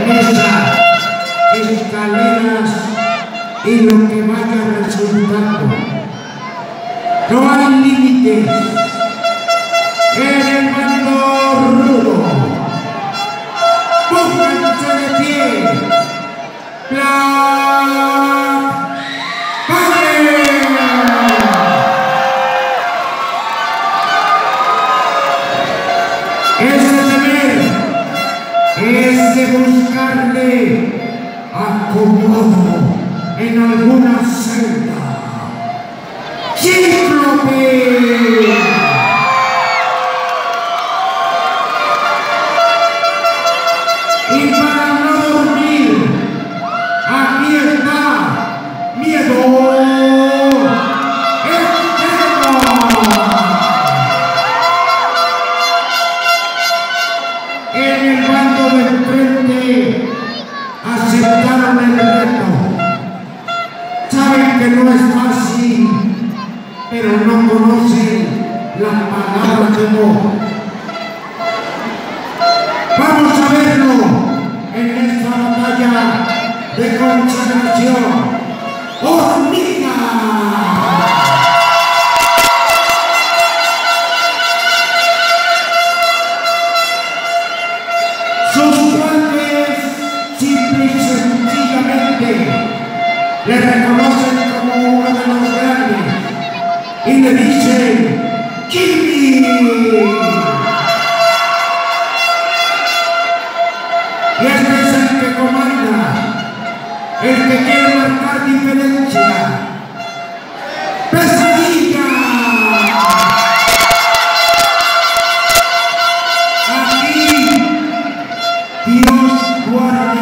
mesas, escaleras y lo que vaya resultando. No hay límites en el bando rudo. Pónganse de pie. Ese deber es de buscarle acomodo en alguna celda. ¡Cíclope! Y para no dormir, aquí está miedo extremo. En el bando del frente aceptaron el reto. Saben que no es fácil, pero no conocen la palabra de no. Vamos a verlo en esta batalla de consagración. ¡Hormiga! Sus guantes simple y sencillamente le reconocen como uno de los grandes y le dicen ¡Jimmy! Y este es el que comanda, el que quiere marcar diferencia. ¡Pesadilla! Aquí Dios guarda.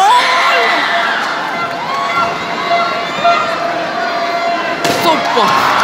Sopa.